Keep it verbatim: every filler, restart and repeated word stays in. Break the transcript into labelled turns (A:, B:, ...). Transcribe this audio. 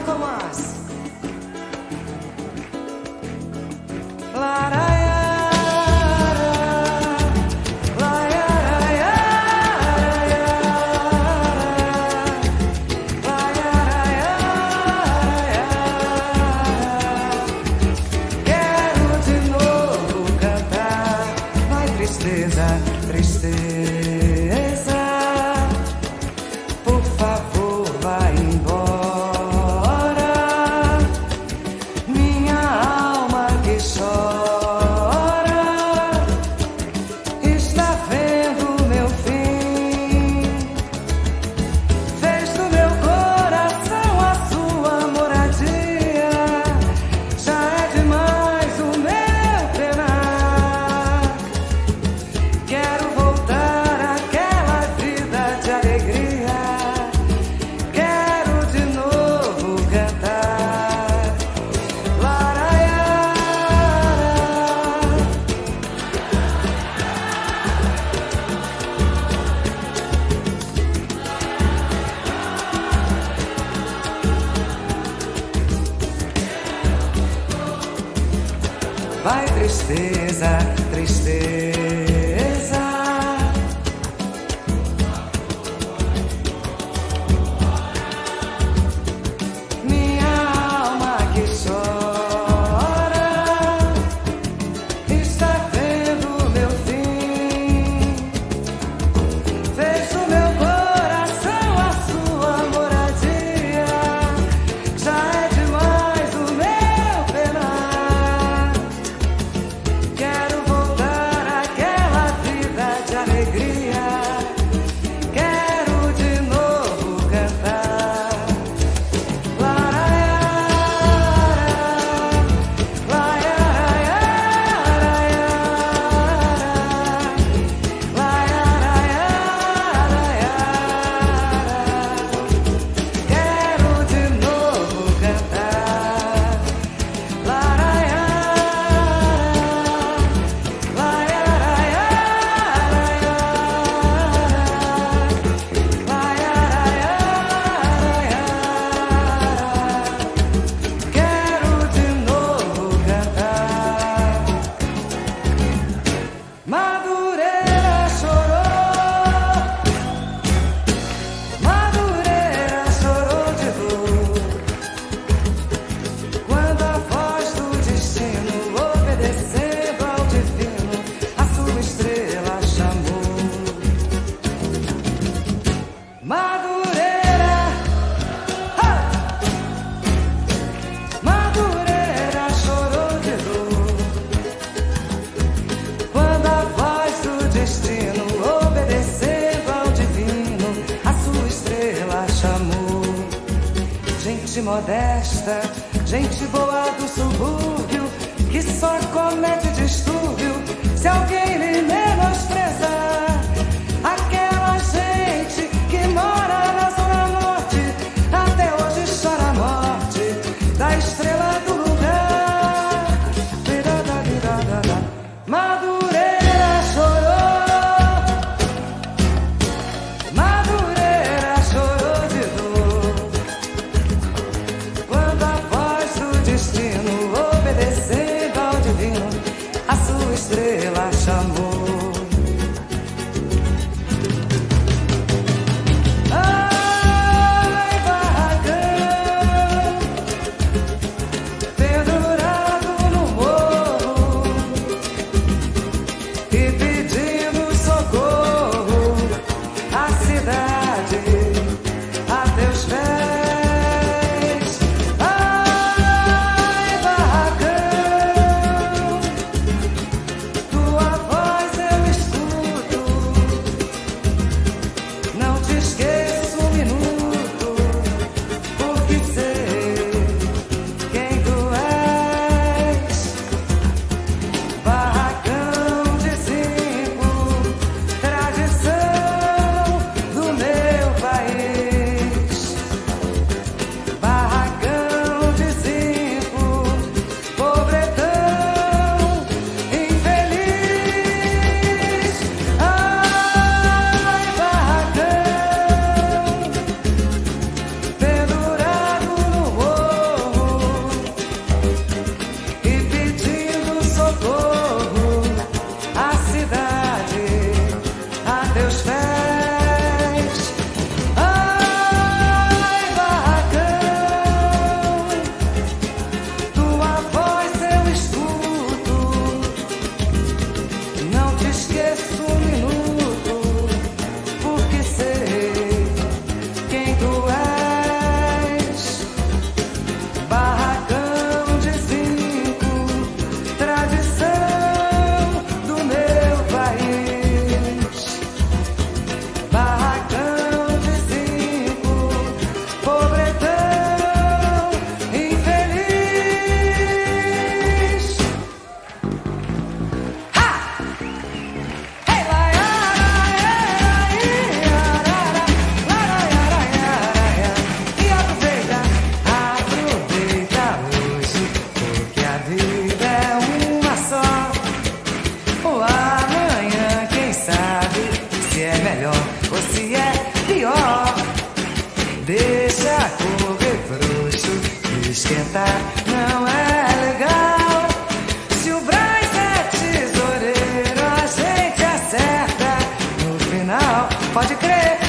A: poco más. Quero de novo cantar. Vai, tristeza, tristeza, por favor, vai embora. Minha alma que chora está vendo meu fim. Fez do meu coração a sua moradia. Já é demais o meu penar. Quero voltar àquela vida de alegria. Quero de novo cantar. Laraiara. Vai, tristeza, tristeza, minha alma que chora está vendo meu fim. Fez do meu coração a sua moradia. Já é demais o meu penar. Quero voltar àquela vida de alegria. Quero de novo cantar. Laraiara, quero de novo cantar. Quero de novo cantar. Madureira chorou, Madureira chorou de dor, quando a voz do destino, obedecendo ao divino, a sua estrela chamou. Madureira, ha! Madureira chorou de dor, quando a voz do destino, obedecendo ao divino, a sua estrela chamou. Gente modesta, gente boa do subúrbio, que só comete distúrbio se alguém lhe menosprezar. Aquela gente que mora na zona norte, até hoje chora a morte da estrela do lugar. Virada, virada, da. Madureira chorou, Madureira chorou de dor, quando a voz do destino obedeceu pode crer.